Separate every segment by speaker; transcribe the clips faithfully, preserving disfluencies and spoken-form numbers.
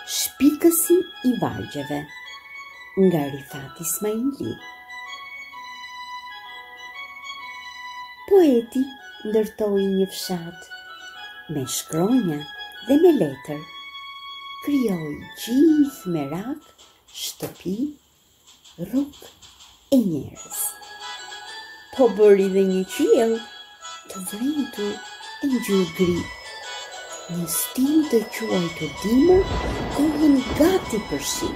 Speaker 1: Shpikesi I vargjeve nga Rifat Ismaili. Poeti ndërtoi një fshat me shkronja dhe me letër, krijoi gjithë merak, shtëpi, rrugë e njerëz. Po bëri dhe një qiell të vritur e ngjyrë gri, një stil të quajtur dimër, kohën gati për shi.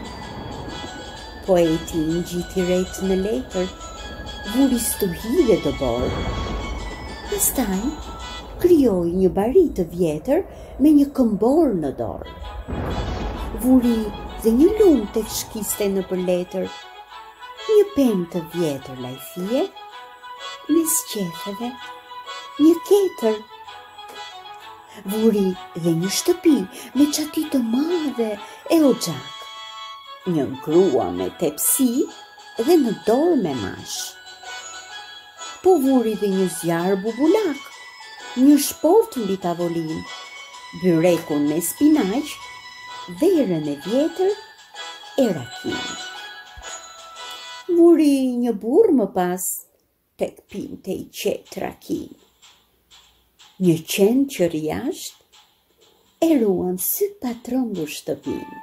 Speaker 1: Poeti ngjiti ret në letër, vuri stuhi dhe dobor. Pastaj krijoi një bari të vjetër me një këmbor në dorë. Vuri dhe një lum tek shkiste në për letër, një pemë të vjetër lajthie, mes qefeve një ketër. Vuri dhe një shtëpi me çati të madhe e oxhak, një grua me tepsi dhe në dorë me mash. Po vuri dhe një zjarr bubulak, një shport mbi tavolinë, byrekun me spinaq, verën e vjetër e rakin. Vuri një burr më pas, tek pinte I qetë rakin. Një qenë që jashtë e ruan sy pa trembur shtëpinë.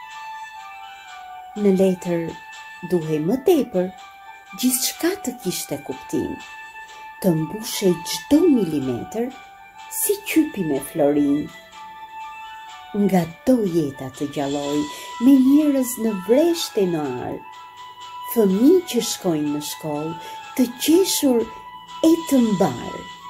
Speaker 1: Në letër duhej më tepër gjithçka të kishte kuptim, të mbushej çdo milimetër si qypi me florin. Nga do jeta të gjalloj me njerëz në vreshte në ar, fëmijë që shkojnë në shkollë, të qeshur e të mbarë.